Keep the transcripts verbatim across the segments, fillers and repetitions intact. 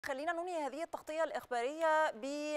خلينا ننهي هذه التغطية الإخبارية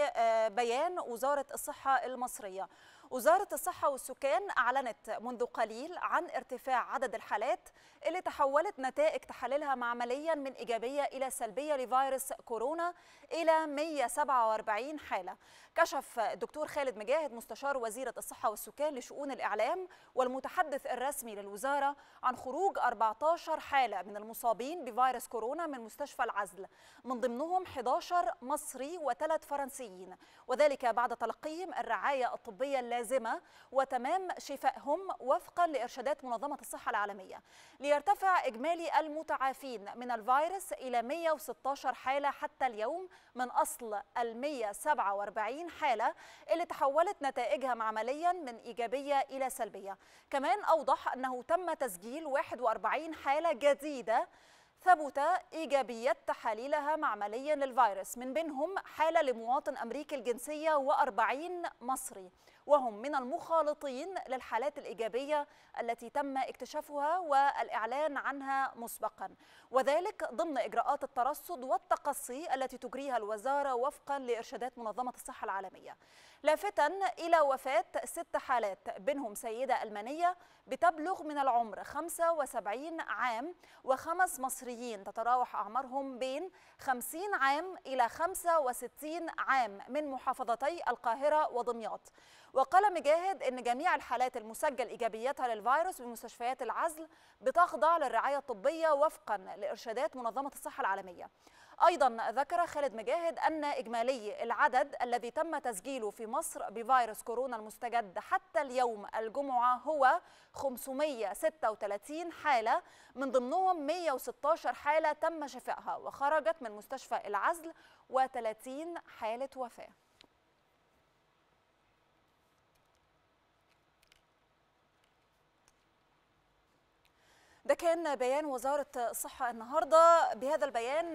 ببيان وزارة الصحة المصرية. وزارة الصحة والسكان أعلنت منذ قليل عن ارتفاع عدد الحالات اللي تحولت نتائج تحاليلها معمليا من إيجابية إلى سلبية لفيروس كورونا إلى مئة وسبعة وأربعين حالة. كشف الدكتور خالد مجاهد مستشار وزيرة الصحة والسكان لشؤون الإعلام والمتحدث الرسمي للوزارة عن خروج أربعة عشر حالة من المصابين بفيروس كورونا من مستشفى العزل، من ضمنهم أحد عشر مصري وثلاث فرنسيين، وذلك بعد تلقيهم الرعاية الطبية اللازمة وتمام شفائهم وفقا لإرشادات منظمة الصحة العالمية، ليرتفع إجمالي المتعافين من الفيروس إلى مئة وستة عشر حالة حتى اليوم من أصل ال مئة وسبعة وأربعين حالة اللي تحولت نتائجها معمليا من إيجابية إلى سلبية. كمان أوضح أنه تم تسجيل واحد وأربعين حالة جديدة ثبت إيجابية تحاليلها معمليا للفيروس، من بينهم حالة لمواطن أمريكي الجنسية وأربعين مصري، وهم من المخالطين للحالات الإيجابية التي تم اكتشافها والإعلان عنها مسبقا، وذلك ضمن إجراءات الترصد والتقصي التي تجريها الوزارة وفقا لإرشادات منظمة الصحة العالمية، لافتا إلى وفاة ست حالات، بينهم سيدة ألمانية بتبلغ من العمر خمسة وسبعين عام وخمس مصريين تتراوح أعمارهم بين خمسين عام إلى خمسة وستين عام من محافظتي القاهرة ودمياط. وقال مجاهد إن جميع الحالات المسجل إيجابيتها للفيروس بمستشفيات العزل بتخضع للرعاية الطبية وفقا لإرشادات منظمة الصحة العالمية. أيضا ذكر خالد مجاهد أن إجمالي العدد الذي تم تسجيله في مصر بفيروس كورونا المستجد حتى اليوم الجمعة هو خمسمئة وستة وثلاثين حالة، من ضمنهم مئة وستة عشر حالة تم شفائها وخرجت من مستشفى العزل وثلاثين حالة وفاة. ده كان بيان وزارة الصحة النهارده. بهذا البيان